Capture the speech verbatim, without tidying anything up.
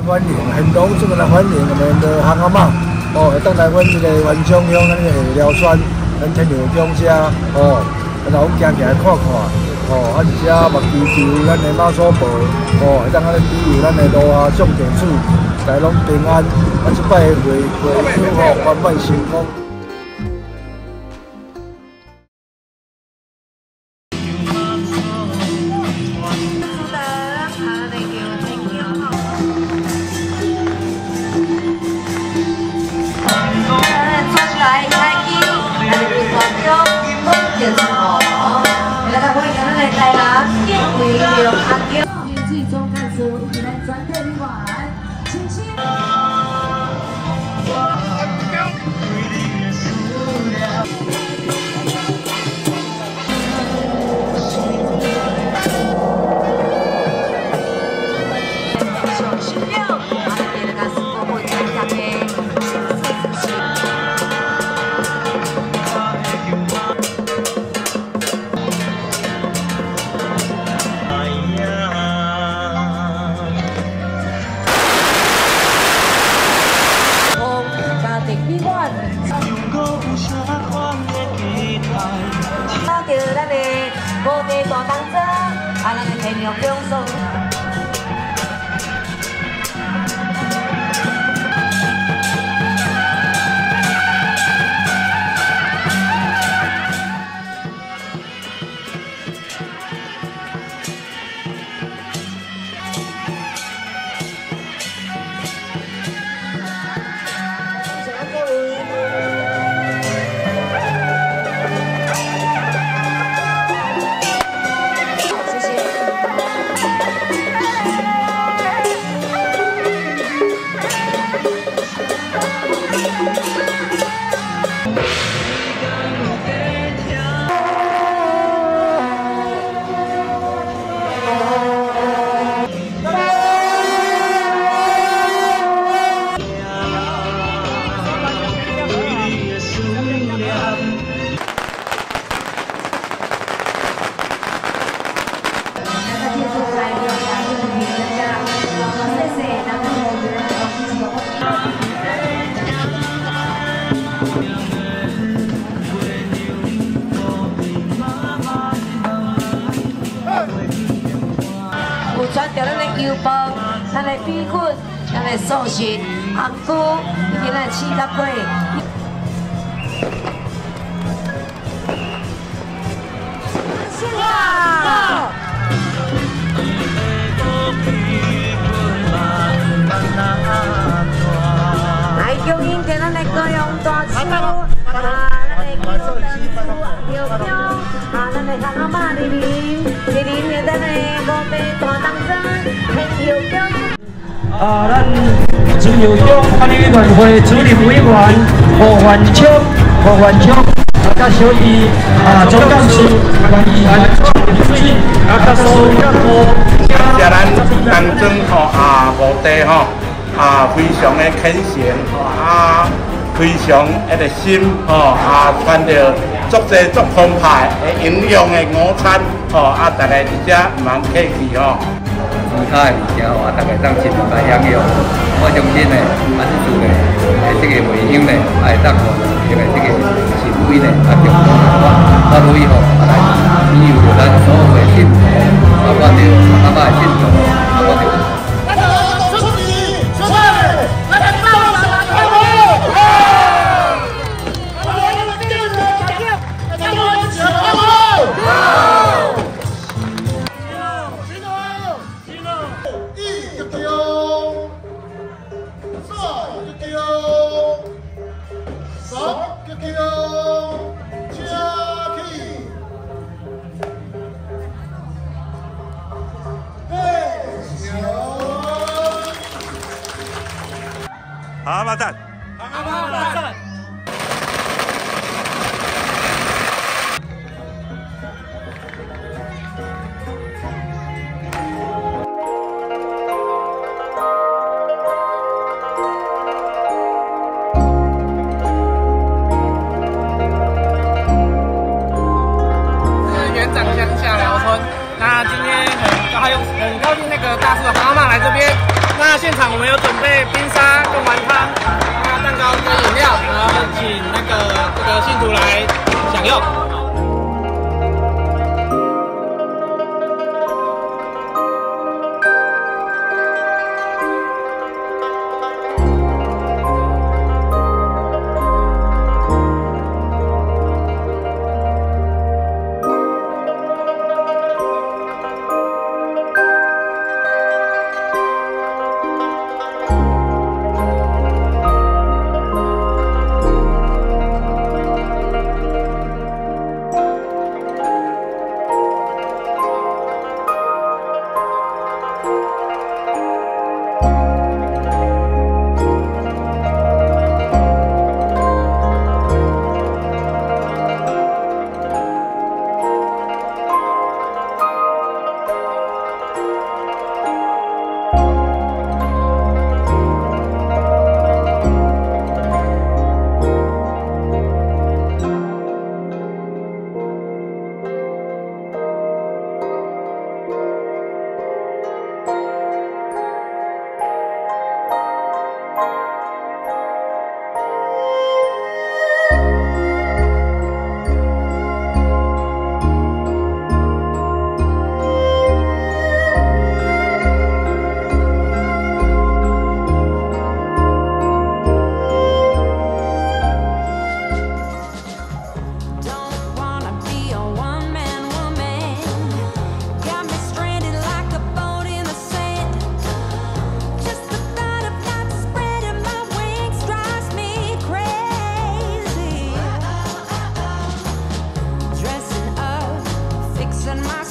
欢迎，很隆重的来欢迎我们的航阿嬷哦，会当来阮这个元昌乡咱个下寮村，咱天后宫遮哦，然后我们行行来看看哦，啊，而且目睭睭咱的马祖婆哦，会当咱旅游咱的路啊上地主，大家拢平安，啊，这摆会会祝哦，万万成功。 最终看出一来转退一晚，轻轻。九十六，阿爹的那是波波参加的。 到咱的高地大东庄，啊，咱的天阳中松。有传到咱的油饭、咱的米粉、咱的素食、红菇，以及咱的四角粿。哇！来恭迎着咱的高雄大树，啊，咱的高雄苗苗，啊，咱的阿嬷丽玲，丽玲的咱的高地大东庄，天后宫。啊，咱自由中管理委员会主任委员何元昌，何元昌，啊，甲小弟啊总干事关议员主任，啊，甲所有干部。谢咱东庄吼啊，无地吼。 啊，非常的虔诚，啊，非常迄个心，吼，啊，传着足济足澎湃的营养的午餐，吼，啊，大家伫遮毋通客气吼。其他的物件话，大家当尽量来享用。我相信呢，啊，即次呢，诶，这个回乡呢，会当吼，这个这个市委呢，啊，中央我我努力吼，啊来庇佑着咱所有的信徒，包括着阿爸的信徒，包括着。 好，马赞， 好，马赞。是园长乡下寮村，那今天很高兴很高兴那个大树的蛤蟆来这边。 那现场我们有准备冰沙、贡丸汤、蛋糕跟饮料，然后请那个这个信徒来享用。 And my